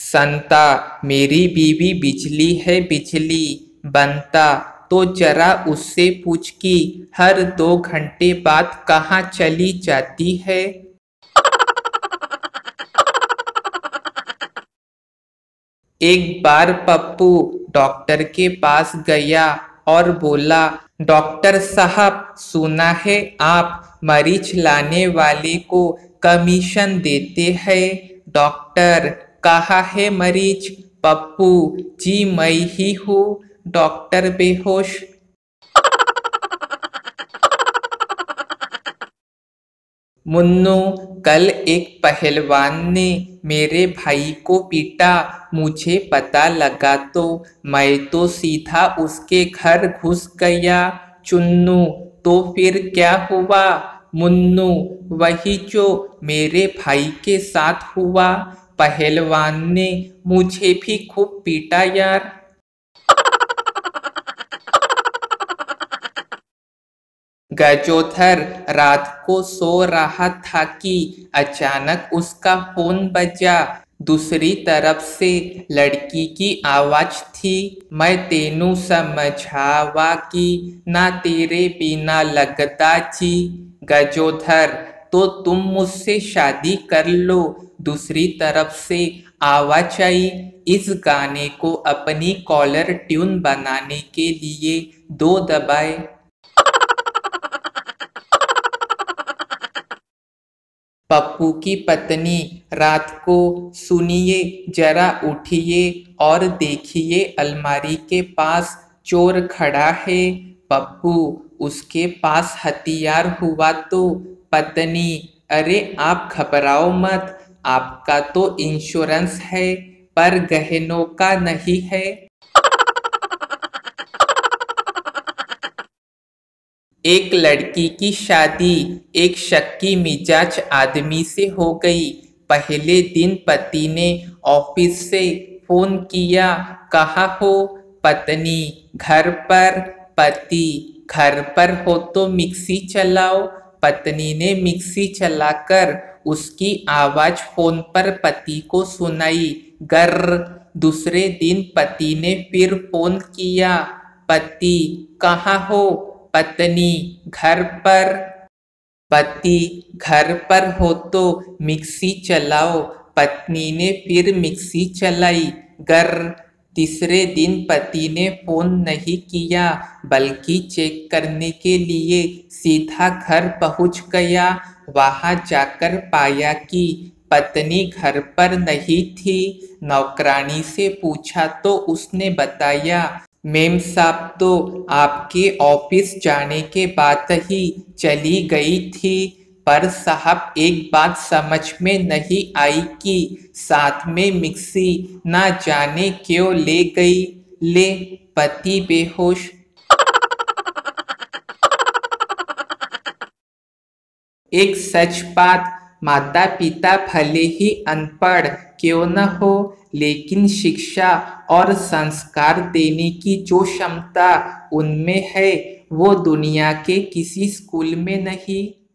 संता, मेरी बीवी बिजली है बिजली। बनता, तो जरा उससे पूछ कि हर 2 घंटे बाद कहाँ चली जाती है। एक बार पप्पू डॉक्टर के पास गया और बोला, डॉक्टर साहब, सुना है आप मरीज लाने वाले को कमीशन देते हैं। डॉक्टर, कहाँ है मरीज? पप्पू, जी मैं ही हूँ। डॉक्टर बेहोश। मुन्नू, कल एक पहलवान ने मेरे भाई को पीटा। मुझे पता लगा तो मैं तो सीधा उसके घर घुस गया। चुन्नू, तो फिर क्या हुआ? मुन्नू, वही जो मेरे भाई के साथ हुआ। पहलवान ने मुझे भी खूब पीटा यार। गजोधर रात को सो रहा था कि अचानक उसका फोन बजा। दूसरी तरफ से लड़की की आवाज थी, मैं तेनू समझावा कि ना तेरे बिना लगता जी। गजोधर, तो तुम मुझसे शादी कर लो। दूसरी तरफ से आवाज आई, इस गाने को अपनी कॉलर ट्यून बनाने के लिए 2 दबाए। पप्पू की पत्नी, रात को सुनिए, जरा उठिए और देखिए अलमारी के पास चोर खड़ा है। पप्पू, उसके पास हथियार हुआ तो? पत्नी, अरे आप घबराओ मत, आपका तो इंश्योरेंस है, पर गहनों का नहीं है। एक लड़की की शादी एक शक्की मिजाज आदमी से हो गई। पहले दिन पति ने ऑफिस से फोन किया, कहाँ हो? पत्नी, घर पर। पति, घर पर हो तो मिक्सी चलाओ। पत्नी ने मिक्सी चलाकर उसकी आवाज फोन पर पति को सुनाई, गर्र। दूसरे दिन पति ने फिर फोन किया, पति, कहाँ हो? पत्नी, घर पर। पति, घर पर हो तो मिक्सी चलाओ। पत्नी ने फिर मिक्सी चलाई, गर। तीसरे दिन पति ने फोन नहीं किया, बल्कि चेक करने के लिए सीधा घर पहुंच गया। वहां जाकर पाया कि पत्नी घर पर नहीं थी। नौकरानी से पूछा तो उसने बताया, मेम साहब तो आपके ऑफिस जाने के बाद ही चली गई थी। पर साहब, एक बात समझ में नहीं आई कि साथ में मिक्सी ना जाने क्यों ले गई। ले, पति बेहोश। एक सच बात, माता पिता भले ही अनपढ़ क्यों न हो, लेकिन शिक्षा और संस्कार देने की जो क्षमता उनमें है, वो दुनिया के किसी स्कूल में नहीं।